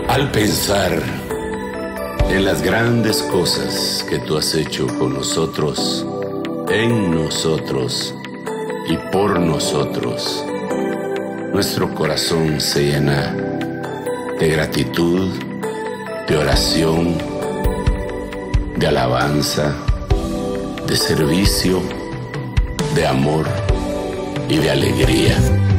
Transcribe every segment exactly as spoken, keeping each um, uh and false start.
Al pensar en las grandes cosas que tú has hecho con nosotros, en nosotros y por nosotros, nuestro corazón se llena de gratitud, de oración, de alabanza, de servicio, de amor y de alegría.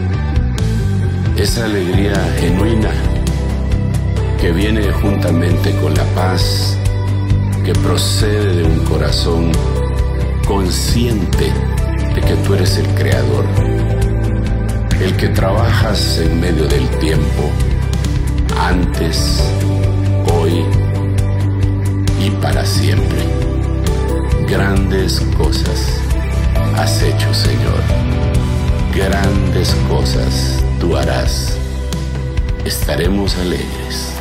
Esa alegría genuina que viene juntamente con la paz que procede de un corazón consciente de que tú eres el Creador, el que trabajas en medio del tiempo, antes, hoy y para siempre. Grandes cosas has hecho, Señor. Grandes cosas tú harás. Estaremos alegres.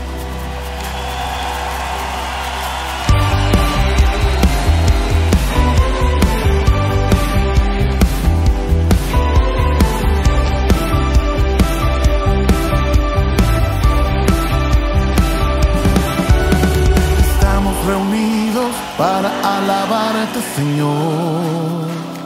Reunidos para alabarte, Señor.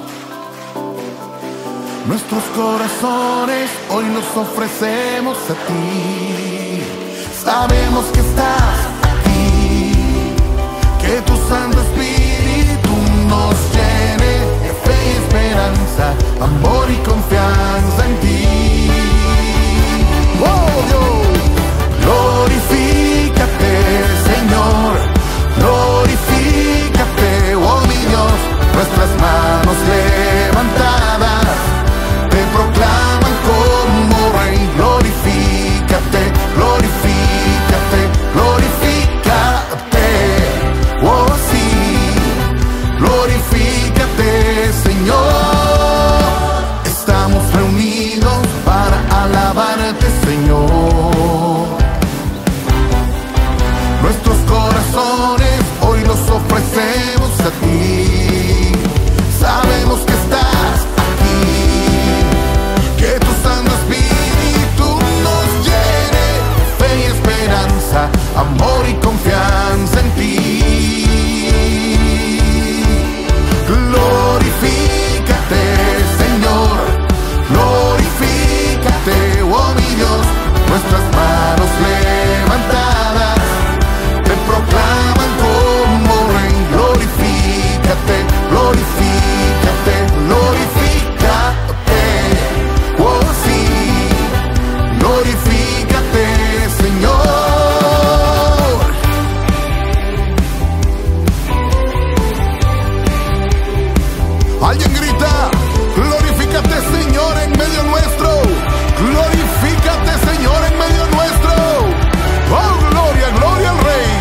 Nuestros corazones hoy los ofrecemos a ti. Sabemos que estás aquí, que tu Santo Espíritu nos llene de fe y esperanza, amor y confianza en ti. ¡Oh, Dios! Glorifícate, Señor. Glorifícate, oh mi Dios, nuestras manos levantadas te proclaman como Rey. Glorifícate, glorifícate, glorifícate, oh sí, glorifícate, Señor. Estamos reunidos para alabarte, Señor. Nuestros corazones hoy los ofrecemos a ti. Sabemos que estás aquí, que tu Santo Espíritu nos llene de fe y esperanza, amor y confianza en ti. Glorifícate, Señor, glorifícate, oh mi Dios, nuestras manos levantadas te proclaman como Rey. Glorifícate, glorifícate, glorifícate, oh sí, glorifícate, Señor. Alguien grita, glorifícate, Señor, en medio nuestro. Glorifícate, Señor, en medio nuestro. Oh, gloria, gloria al Rey.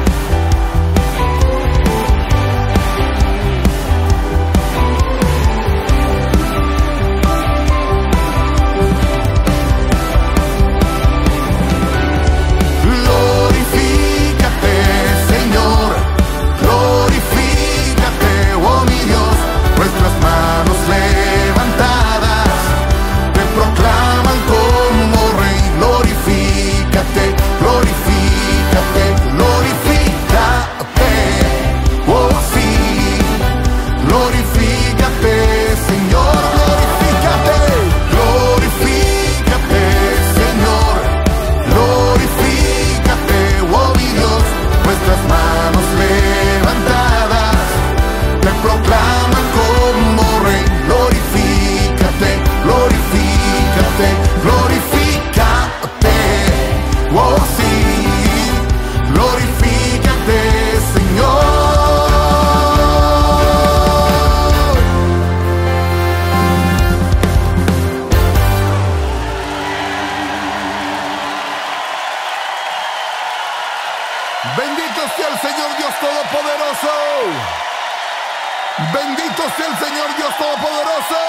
Glorifícate, Señor, glorifícate, oh mi Dios, nuestras manos levantadas te proclaman como Rey. Glorifícate, glorifícate, glorifícate, oh sí, glorifícate, Señor, glorifícate, glorifícate, Señor, glorifícate, oh mi Dios, nuestras manos levantadas te proclaman como Rey. Glorifícate, glorifícate, glorifícate, oh sí, glorifícate, Señor. Bendito sea el Señor Dios Todopoderoso. Bendito sea el Señor Dios Todopoderoso.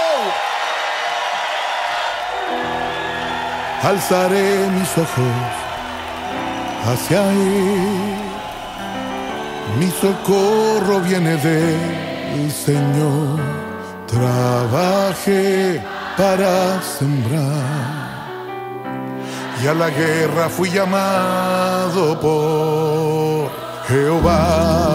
Alzaré mis ojos hacia Él. Mi socorro viene del Señor. Trabajé para sembrar y a la guerra fui llamado por Jehová.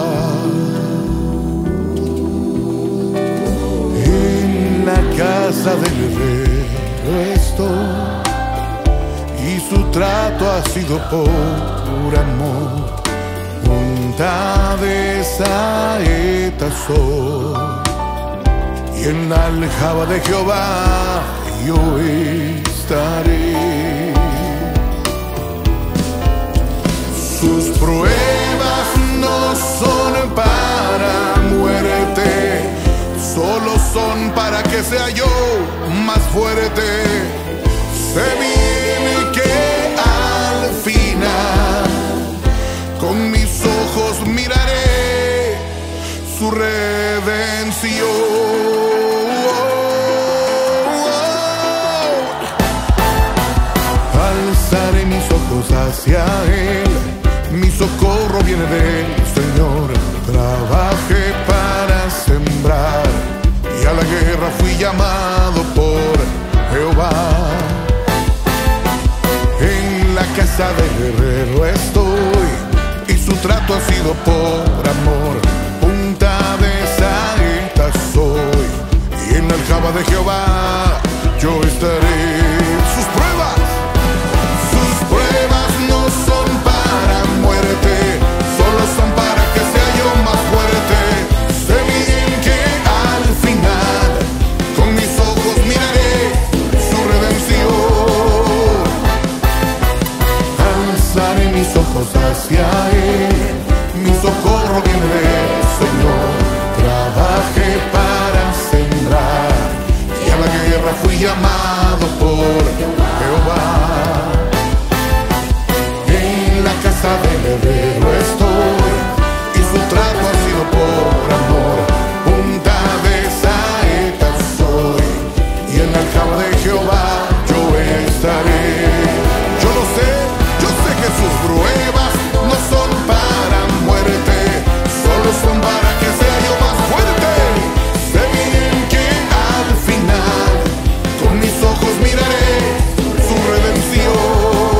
En la casa del herrero estoy, y su trato ha sido por amor. Punta de saeta soy, y en la aljaba de Jehová yo estaré. Sus pruebas no son para muerte, solo son para que sea yo más fuerte. Sé bien que al final con mis ojos miraré su redención. Alzaré mis ojos hacia Él, mi socorro viene del Señor. Trabajé para sembrar, y a la guerra fui llamado por Jehová. En la casa del herrero estoy, y su trato ha sido por amor. Punta de saeta soy, y en la aljaba de Jehová yo estaré. Sus pruebas, sus pruebas no son para muerte, solo son para que sea yo más fuerte. Sé bien que al final con mis ojos miraré su redención. Alzaré mis ojos hacia Él, mi socorro viene del Señor. Trabajé para sembrar, y a la guerra fui llamado por Jehová. En la casa del herrero estoy, y su trato ha sido por amor. Punta de saeta soy, y en la aljaba de Jehová yo estaré. Yo lo sé, yo sé que sus pruebas no son para muerte, solo son para que sea yo más fuerte. Sé bien que al final con mis ojos miraré su redención.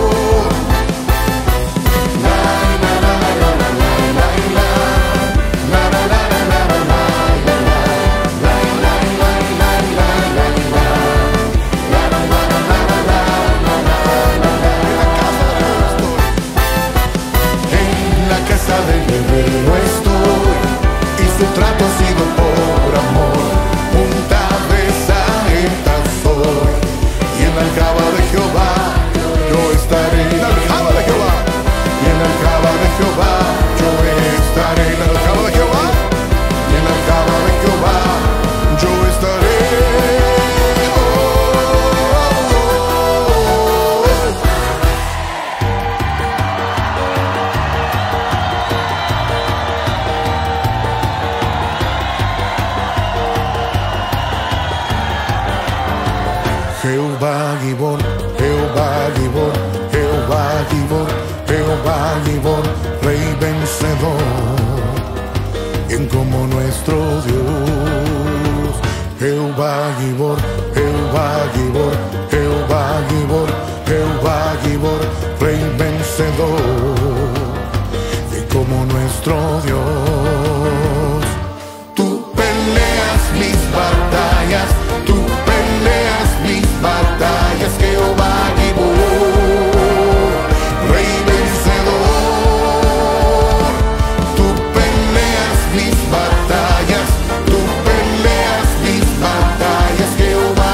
En la casa del herrero estoy, y su trato ha sido por amor. Punta de saeta soy, y en la aljaba de Jehová yo estaré. En la aljaba de Jehová, y en la aljaba de Jehová yo estaré. En la aljaba de Jehová, y en la aljaba de Jehová yo estaré. Oh, oh, oh, oh. Jehová Gibor, Jehová Gibor, Jehová Gibor, Jehová Gibor, Rey vencedor, bien como nuestro Dios. Jehová Gibor, Jehová Gibor, Jehová Gibor, Jehová Gibor, Rey vencedor, bien como nuestro Dios. Tú peleas mis batallas, tú peleas mis batallas, Jehová Gibor, Rey vencedor. Tú peleas mis batallas, tú peleas mis batallas, Jehová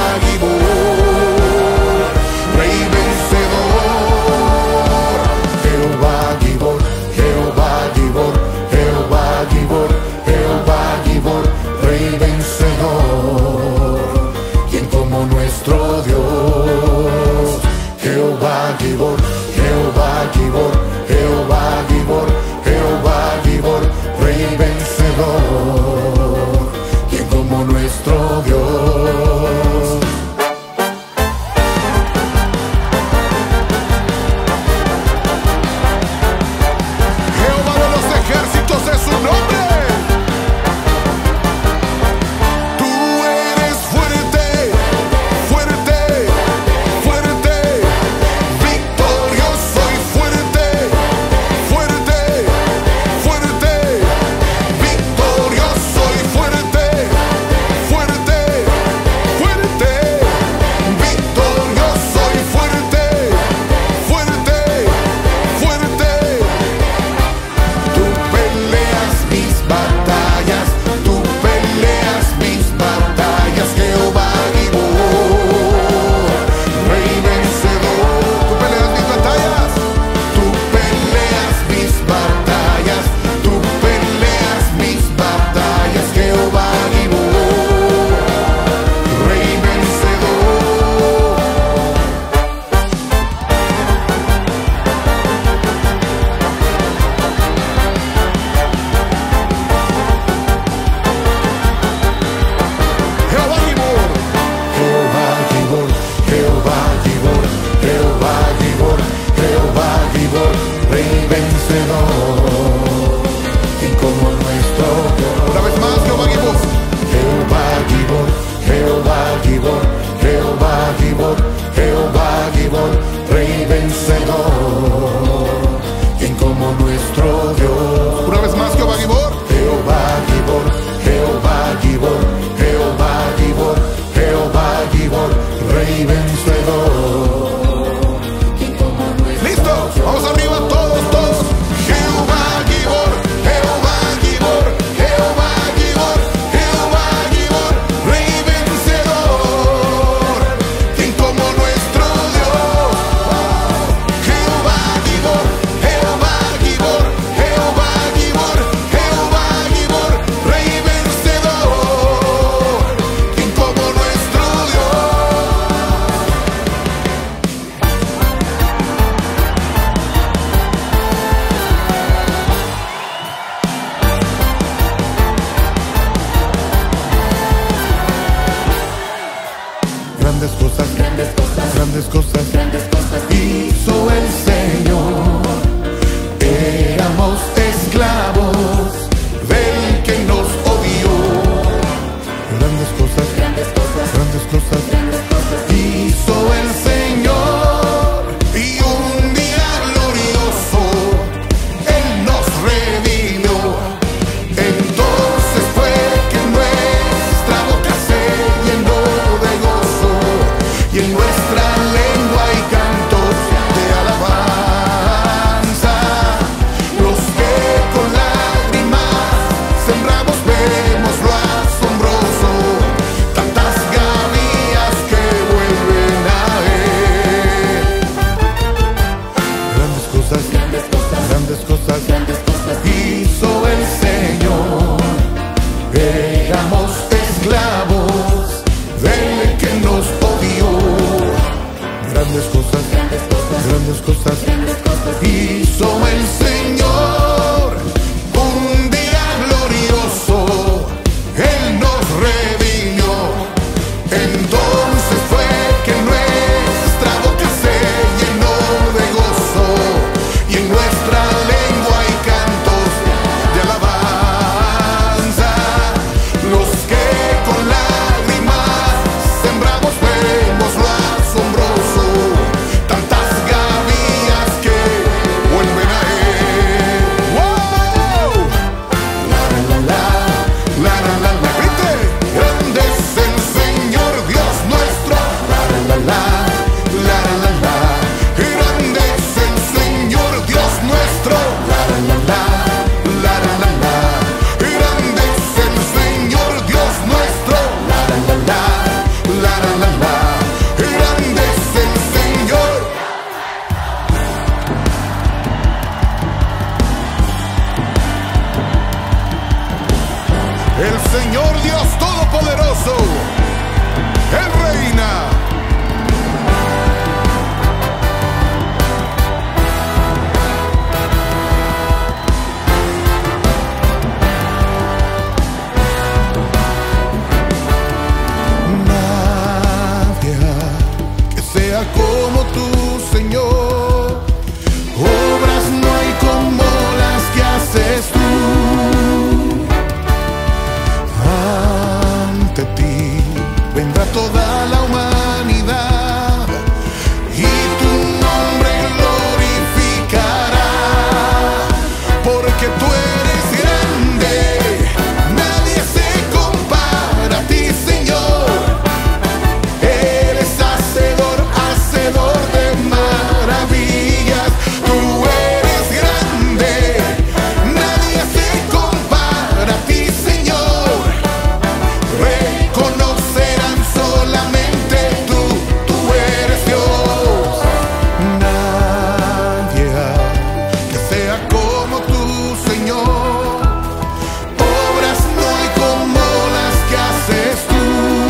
Rey vencedor. ¿Listos? Vamos arriba todos, todos. Jehová Gibor, Jehová Gibor, Jehová Gibor, Jehová Gibor, Rey vencedor. ¿Quién como nuestro Dios? Jehová Gibor, Jehová Gibor, Jehová Gibor, Jehová Gibor, Rey vencedor. ¿Quién como nuestro Dios? Grandes cosas, grandes cosas, grandes cosas, grandes cosas hizo el Señor. Éramos esclavos del que nos odió. Grandes cosas, grandes cosas, grandes cosas, grandes cosas hizo el Señor. Y un día glorioso Él nos redimió. Entonces fue que nuestra boca se llenó de gozo y en nuestra lengua hay cantos de alabanza. Los que con lágrimas sembramos vemos lo asombroso, tantas gavillas que vuelven a Él. Grandes cosas, grandes cosas, grandes cosas, grandes cosas hizo el Señor. Éramos esclavos del que nos odió. Grandes cosas, grandes cosas, grandes cosas, grandes cosas hizo el Señor. Un día glorioso Él nos redimió. Entonces fue que nuestra boca se llenó de gozo y en nuestra lengua hay cantos de alabanza. Los que con lágrimas sembramos vemos lo asombroso, tantas gavillas que vuelven a Él. ¡Wow! La la la la la la la. Grite. Grande es el Señor Dios nuestro. La la la la la la la. Grande es el Señor Dios nuestro. La la la la la la la. Grande es el Señor Dios nuestro. La la la la la la la. Grande es el Señor. El Señor Dios Todopoderoso, Él reina. Nadie que sea como tú, Señor. Obras no hay como las que haces tú. Ante ti vendrá toda la humanidad y tu nombre glorificará, porque tú eres grande, nadie se compara a ti, Señor. Eres hacedor, hacedor de maravillas. Tú eres grande, nadie se compara a ti, Señor. Reconocerán solamente tú, tú eres Dios. Nadie hay que sea como tú, Señor. Obras no hay como las que haces tú.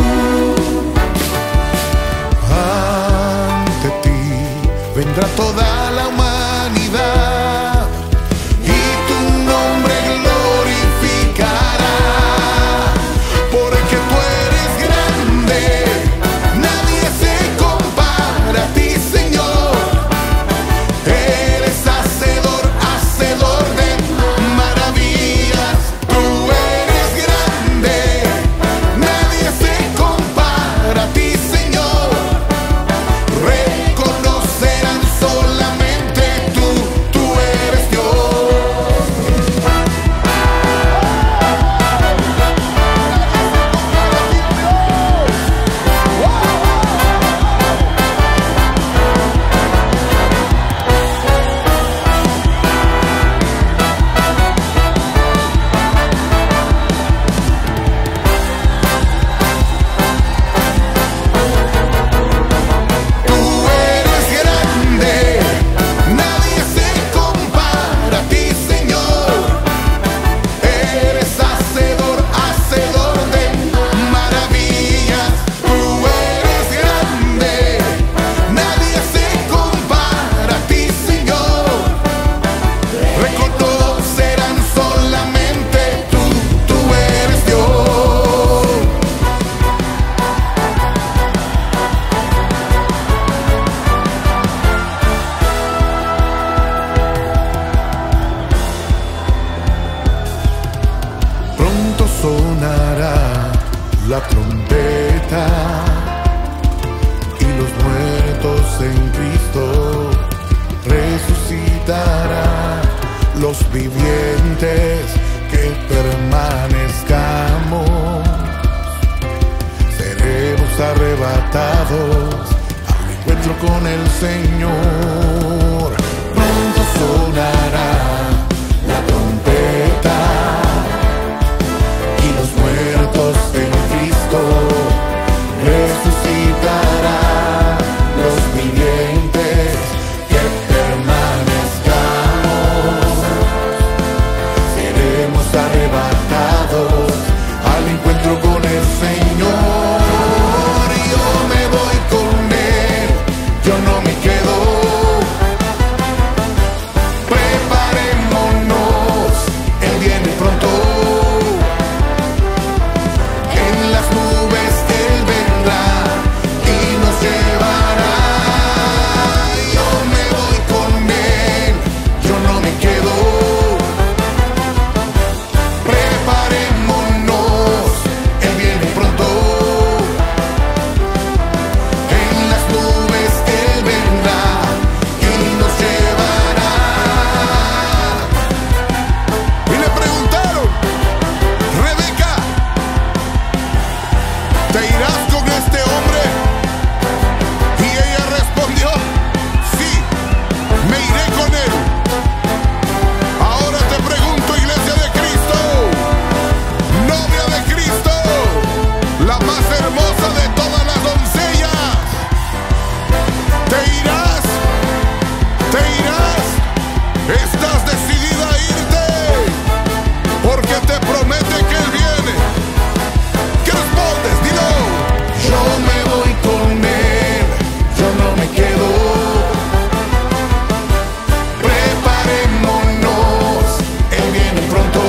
Ante ti vendrá toda la humanidad y tu nombre glorificará, porque tú eres grande, nadie se compara a ti, Señor. Eres hacedor, hacedor de maravillas. Tú eres grande, nadie se compara a ti, Señor. Reconocerán solamente los muertos en Cristo resucitarán. Los vivientes que permanezcamos seremos arrebatados al encuentro con el Señor. Pronto sonará la trompeta y los muertos en Cristo resucitarán. Los vivientes que permanezcamos seremos arrebatados al encuentro con el Señor. Yo me voy con Él, yo no me quedo. Preparémonos, Él viene pronto. En las nubes Él vendrá y nos llevará. Yo me voy con Él, yo no me quedo. Preparémonos, Él viene pronto. En las nubes Él vendrá y nos llevará. Y le preguntaron: Rebeca, ¿te irás con este hombre? Y ella respondió: sí, me iré con él. Ahora te pregunto, iglesia de Cristo, novia de Cristo, la más hermosa de todas las doncellas, ¿te irás? ¿Te irás? ¿Estás decidida a irte? Porque te promete que Él viene. ¿Qué respondes? Dilo. Yo me voy con Él, yo no me quedo. Preparémonos, Él viene pronto.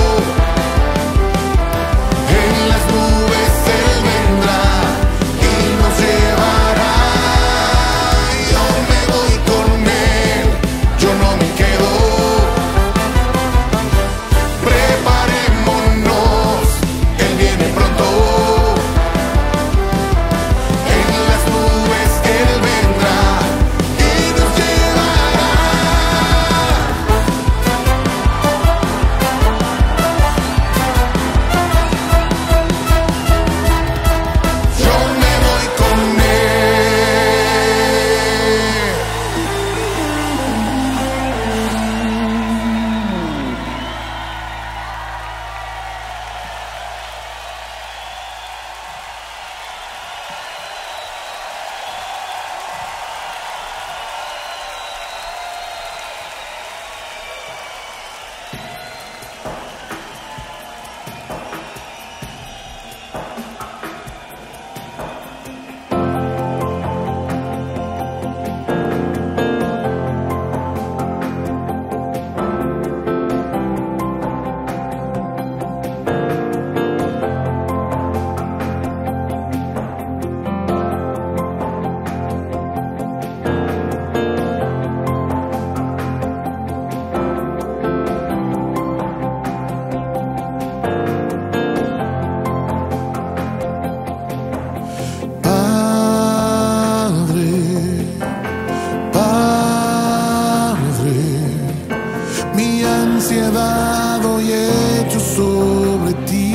En las nubes Él vendrá y nos llevará. Yo me voy con Él, yo no me quedo. Preparémonos, Él viene pronto. En las nubes Él vendrá y nos llevará. Yo me voy con Él. Padre, Padre, mi ansiedad hoy hecho sobre ti.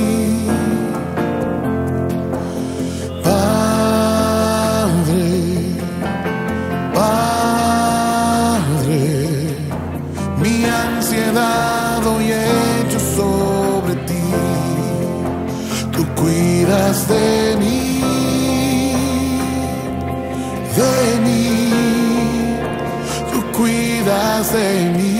Padre, Padre, mi ansiedad hoy hecho sobre ti. Tú cuidas de mí, de mí, tú cuidas de mí.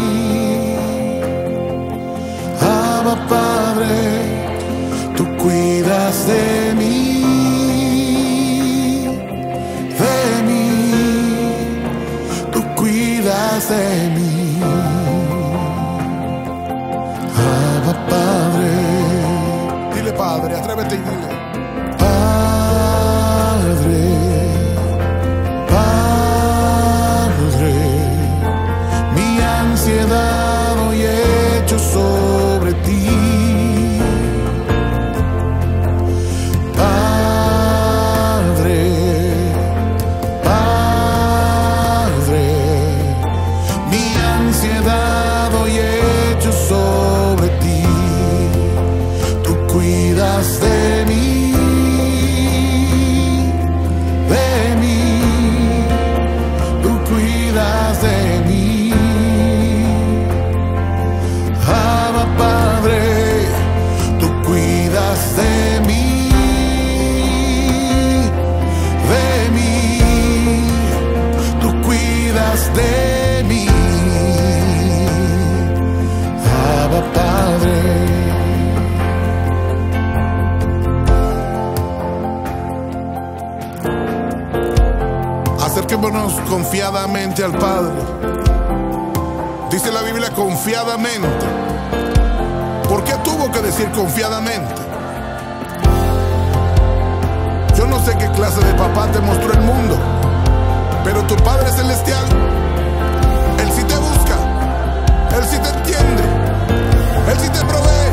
Abba Padre, tú cuidas de mí, de mí, tú cuidas de mí. Abba Padre, dile Padre, atrévete y dile. Padre, Padre, mi ansiedad hoy hecho sobre ti. Padre, Acerquémonos confiadamente al Padre. Dice la Biblia confiadamente. ¿Por qué tuvo que decir confiadamente? Yo no sé qué clase de papá te mostró el mundo, pero tu Padre Celestial, Él sí te busca, Él sí te entiende, Él sí te provee.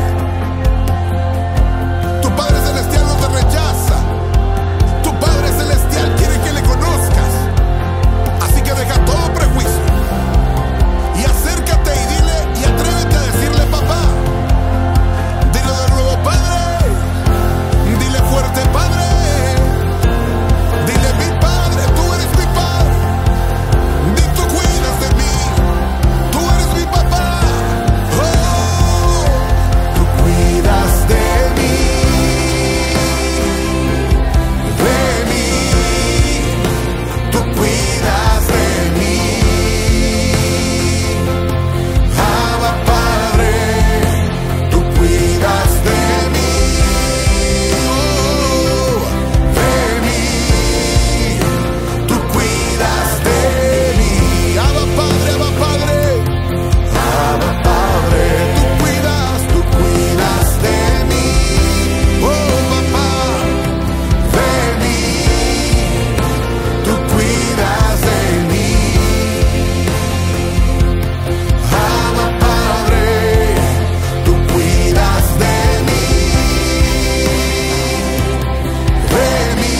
Tu Padre Celestial no te rechaza. Tu Padre Celestial quiere que le conozcas. Así que deja todo prejuicio y acércate y dile y atrévete a decirle papá. Dile de nuevo Padre. Dile fuerte Padre. Dile mi Padre, tú eres mi Padre. Di tú cuidas de mí. Tú eres mi papá. Oh, tú cuidas de mí. De mí. Tú cuidas de mí. Abba Padre, tú cuidas de mí. Oh, de mí. Tú cuidas de mí. Abba Padre, Abba Padre. Abba Padre, tú cuidas, tú cuidas de mí. Oh, papá, de mí. Tú cuidas de mí. Abba Padre, tú cuidas de mí. De mí.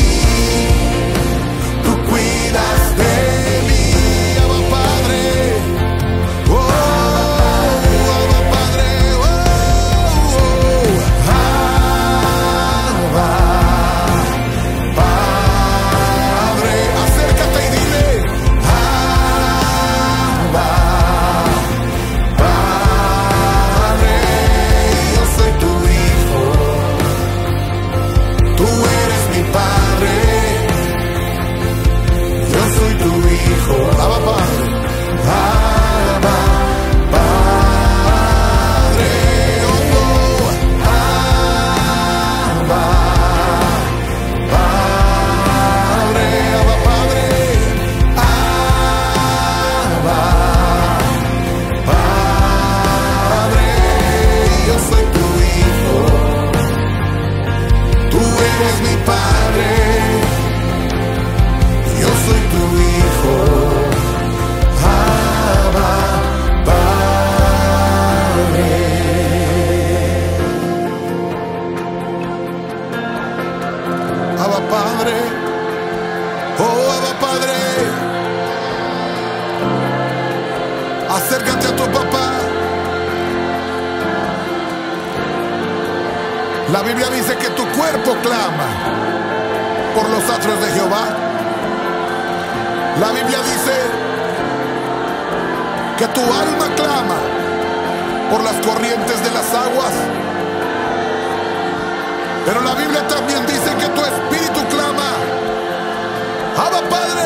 Tú cuidas de mí. Abba Padre. Oh, Abba Padre. Oh, oh. Abba Padre. Acércate y dile Abba Padre. Yo soy tu hijo. Tú eres mi Padre. Yo soy tu hijo. Abba Padre. Abba Padre. Oh, oh. Abba Padre. Abba Padre. Abba Padre. Yo soy tu hijo. Tú eres mi Padre. Yo soy tu hijo. Abba Padre. Abba Padre. Oh, Abba Padre. Acércate a tu papá. La Biblia dice que tu cuerpo clama por los atrios de Jehová. La Biblia dice que tu alma clama por las corrientes de las aguas. Pero la Biblia también dice que tu espíritu clama. Abba Padre.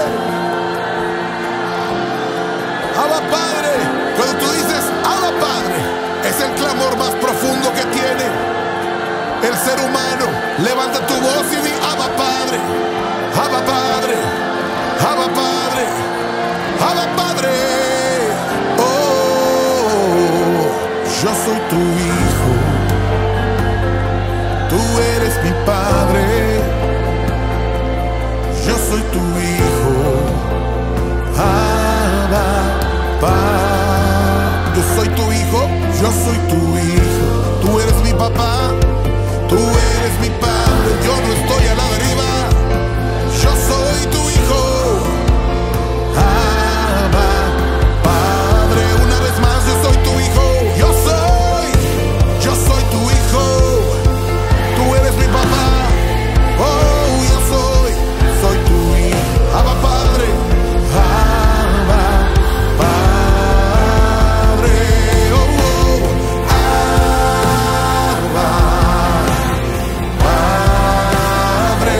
Abba Padre. Cuando tú dices Abba Padre, es el clamor más profundo que tiene el ser humano. Levanta tu voz y di Abba Padre. Abba Padre. Abba Padre. Abba Padre. Oh, yo soy tu hijo. Tú eres mi Padre. Yo soy tu hijo. Abba Padre. Yo soy tu hijo. Yo soy tu hijo. Tú eres mi papá. Tú eres mi Padre. Yo no estoy a la deriva. Yo soy tu hijo. Abba Padre. Una vez más, yo soy tu hijo. Yo soy. Yo soy tu hijo. Tú eres mi papá. Oh, yo soy. Soy tu hijo. Abba Padre. Abba Padre. Oh, oh. Abba Padre.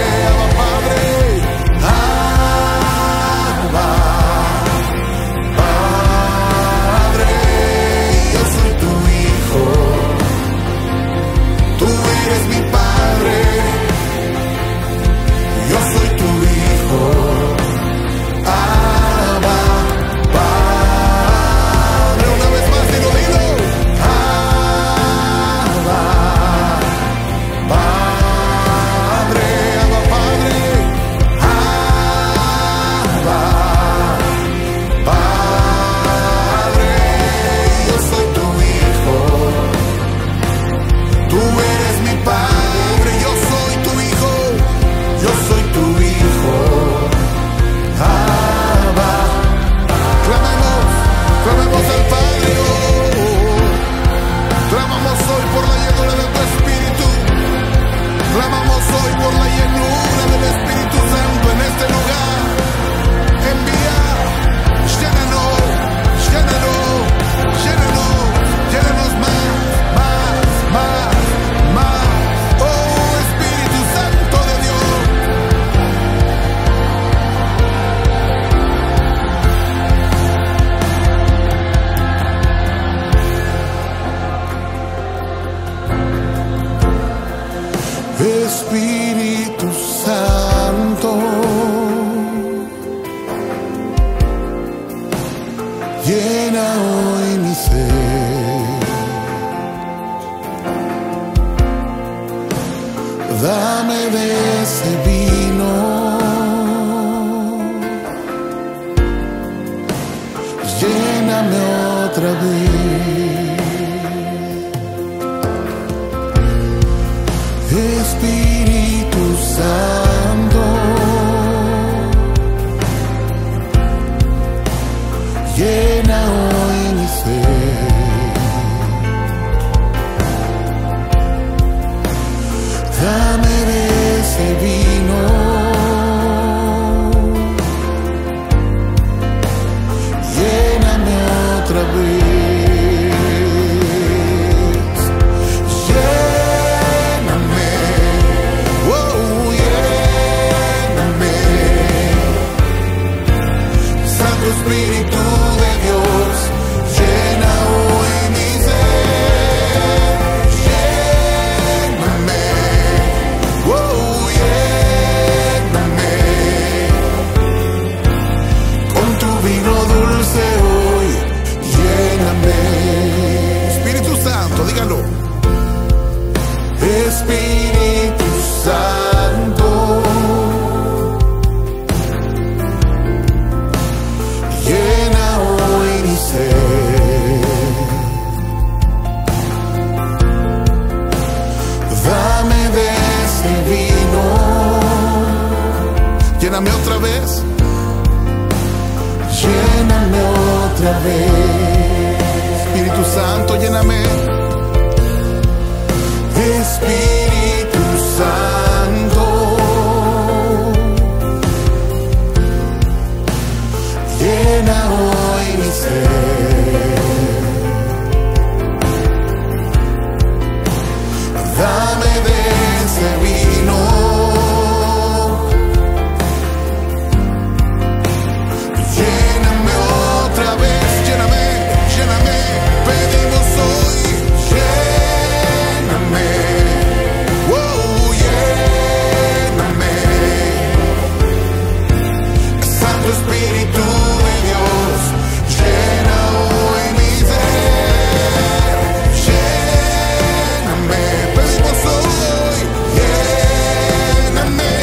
lléname otra vez. Espíritu Santo, llena hoy mi ser. Dame de ese vino, lléname otra vez. Espíritu de Dios, llena hoy mi ser, lléname, oh, lléname, con tu vino dulce hoy, lléname. Espíritu Santo, dígalo. Espíritu Santo, llena hoy mi ser. Dame de ese vino, lléname otra vez, lléname otra vez. Espíritu Santo, lléname. Espíritu Santo, llena hoy mi ser. Dame de ese vino, lléname otra vez, lléname, lléname, pedimos hoy, lléname, oh, lléname, Santo Espíritu de Dios, llena hoy mi ser, lléname, pedimos hoy, lléname,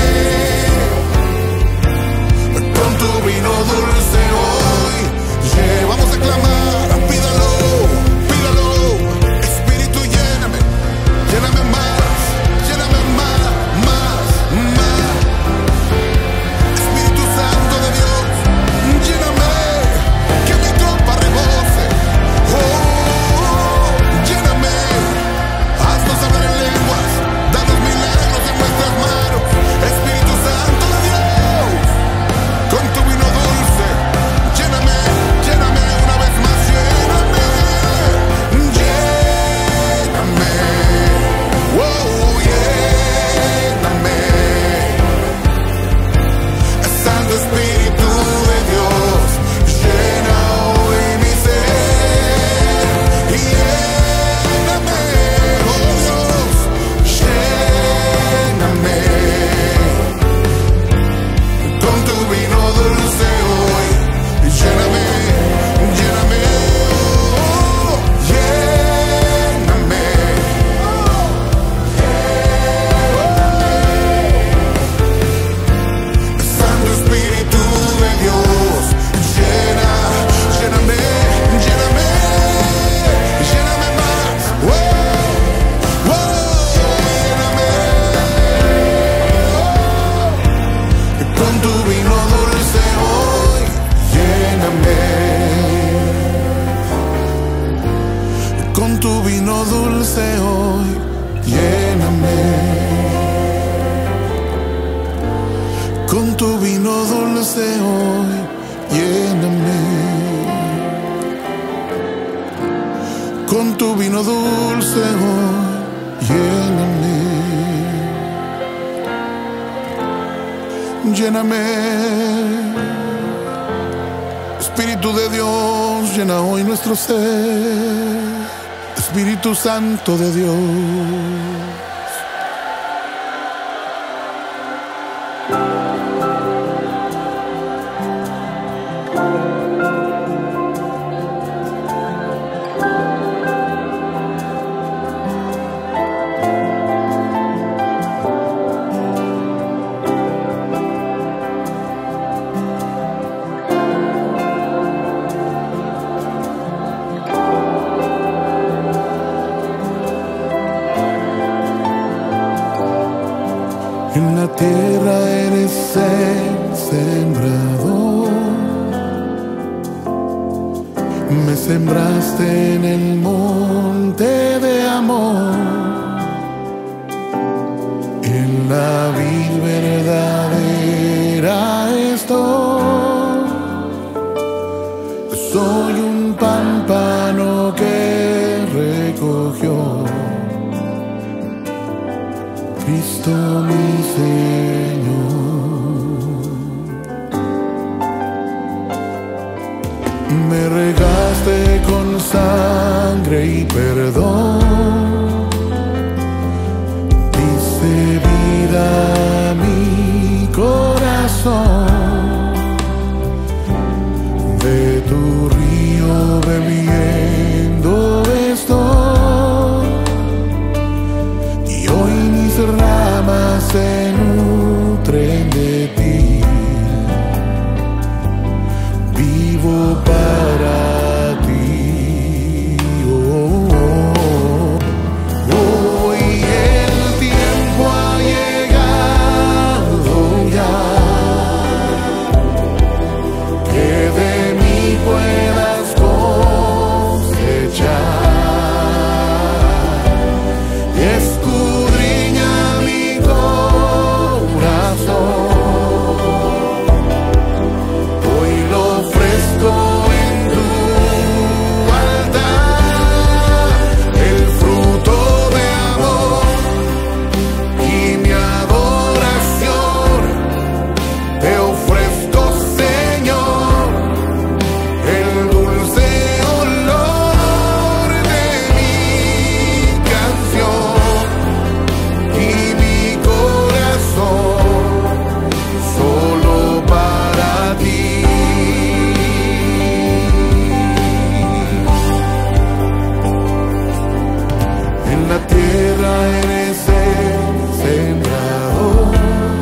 con tu vino dulce hoy, yeah, vamos a clamar, pídalo, pídalo, Espíritu lléname, lléname más, lléname más, más, más, Espíritu Santo de Dios, lléname, que mi copa rebose, oh, lléname, haznos hablar en lenguas, danos milagros en nuestras manos, Espíritu Santo de Dios, con tu vino dulce, lléname, lléname una vez más, lléname, lléname, oh, lléname, Santo Espíritu de Dios, llena hoy mi ser, lléname, oh Dios, lléname, con tu vino dulce hoy, lléname, lléname, oh, lléname, Santo Espíritu de Dios, llena, lléname, lléname, lléname más, oh, oh, lléname, con tu vino dulce hoy, lléname, con tu vino dulce hoy, lléname, con tu vino dulce hoy, lléname, con tu vino dulce hoy, lléname, lléname, Espíritu de Dios, llena hoy nuestro ser, Espíritu Santo de Dios. el sembrador, me sembraste en el monte de amor, en la vid verdadera estoy. Soy un pámpano que recogió Cristo mi Señor. Me regaste con sangre y perdón, diste vida a mi corazón. De tu río bebiendo estoy, y hoy mis ramas se nutren de ti. Vivo para ti. Oh, oh, oh. Hoy el tiempo ha llegado ya, que de mí puedas cosechar. Escudriña mi corazón, hoy lo ofrezco en tu altar, el fruto de amor y mi adoración te ofrezco, Señor, el dulce olor de mi canción y mi corazón, solo para ti. En la tierra eres el sembrador,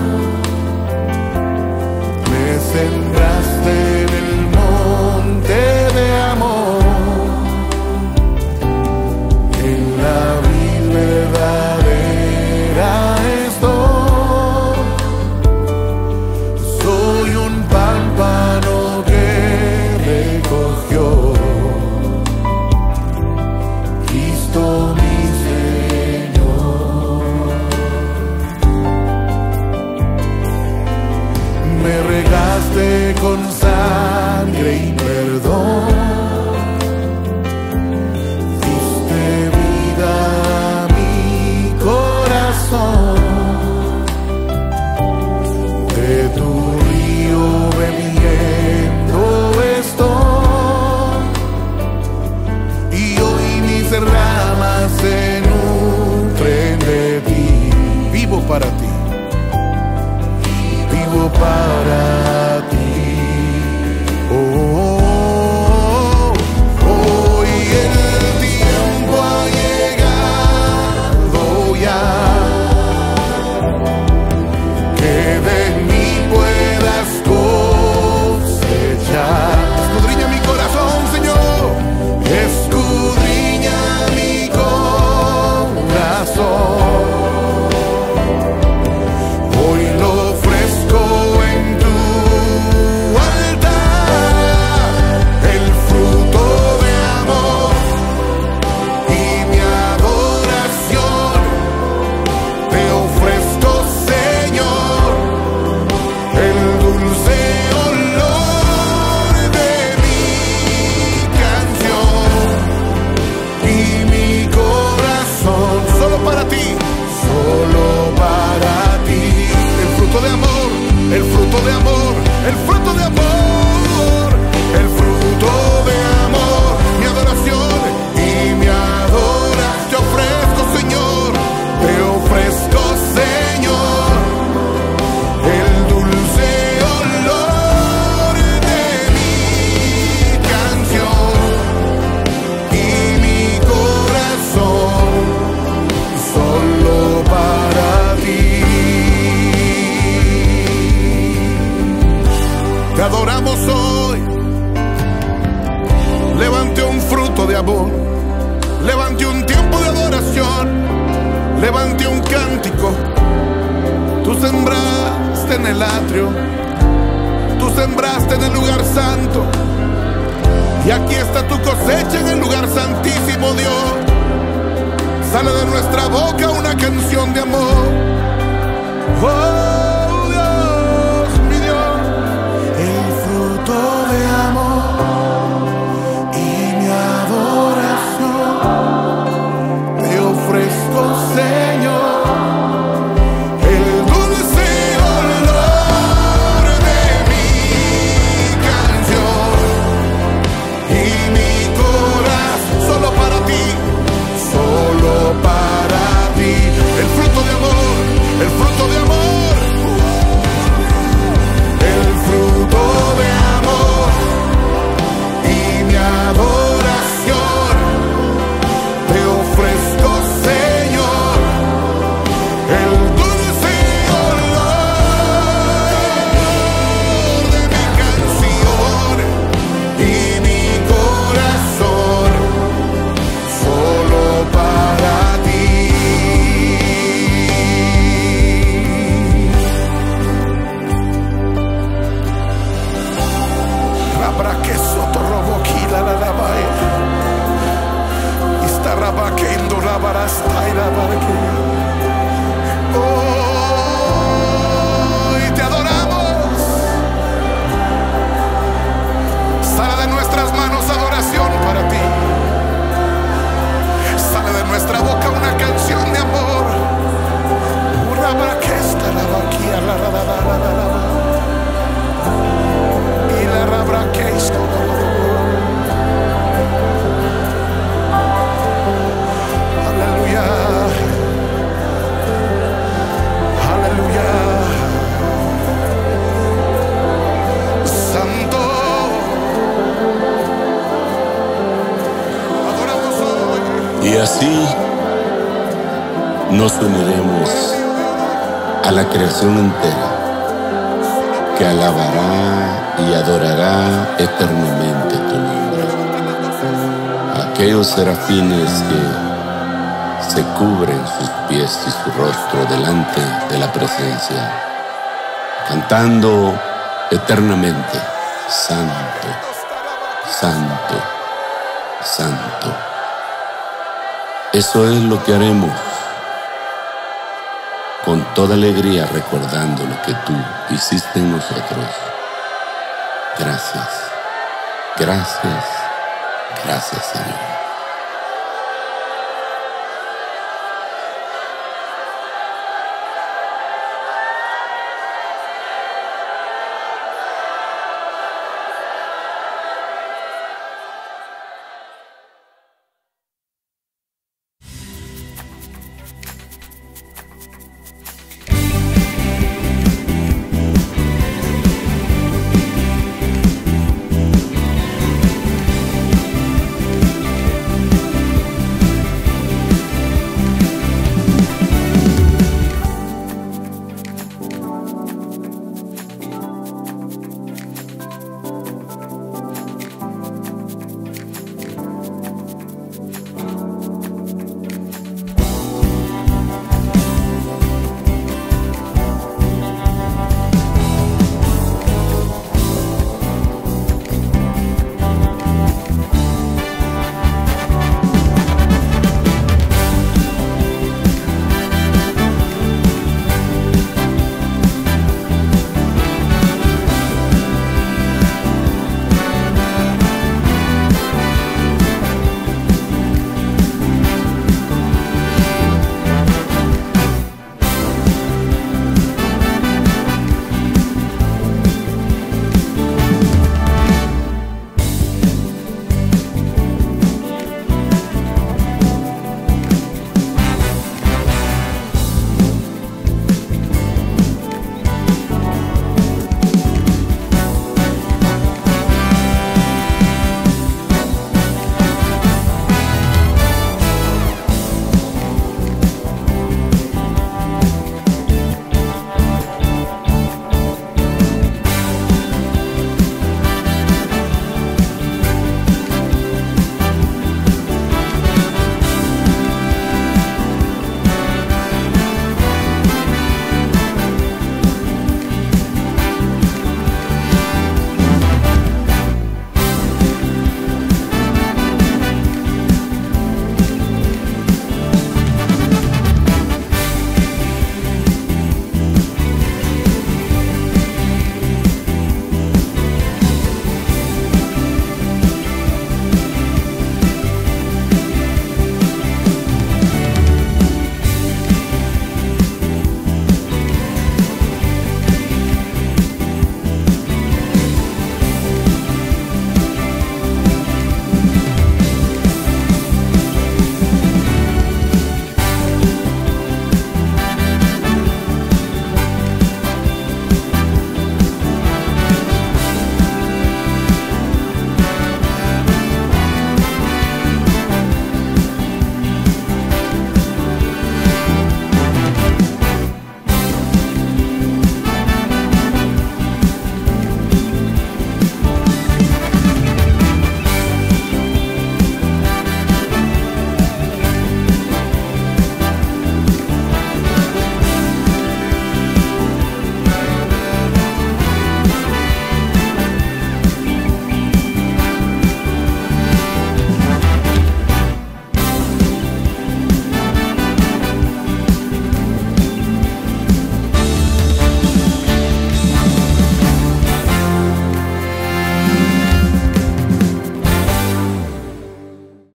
me sembraste en el monte de amor, en la vid verdadera estoy. Soy un pámpano que recogió Cristo mi Señor. Me regaste con sangre y perdón, diste vida a mi corazón. De tu río bebiendo estoy, y hoy mis ramas se nutren de ti. Vivo para ti, vivo para ti. Oh, oh, oh. Hoy el tiempo ha llegado ya, que de mí puedas cosechar. Escudriña mi corazón, Señor, escudriña mi corazón. Hoy lo ofrezco en tu altar, el fruto de amor y mi adoración te ofrezco, Señor, el dulce olor de mi canción y mi corazón, solo para ti, solo para ti. El fruto de amor, el fruto de amor, el fruto de amor, el fruto de amor, mi adoración y mi adoración te ofrezco, Señor, te ofrezco, Señor, el dulce olor de mi canción y mi corazón, solo para ti. Te adoramos hoy. Levante un fruto de amor, levante un tiempo de adoración, levante un cántico. Tú sembraste sembraste en el atrio, tú sembraste en el lugar santo, y aquí está tu cosecha en el lugar santísimo, Dios. Sale de nuestra boca una canción de amor. Oh Dios, mi Dios, el fruto de amor y mi adoración te ofrezco, Señor. Oh, y te adoramos. Sale de nuestras manos adoración para ti. Sale de nuestra boca una canción de amor. Y la rabraquesto. Y así nos uniremos a la creación entera, que alabará y adorará eternamente tu nombre. Aquellos serafines que se cubren sus pies y su rostro delante de la presencia, cantando eternamente: Santo, Santo, Santo. Eso es lo que haremos, con toda alegría, recordando lo que tú hiciste en nosotros. Gracias, gracias, gracias, Señor.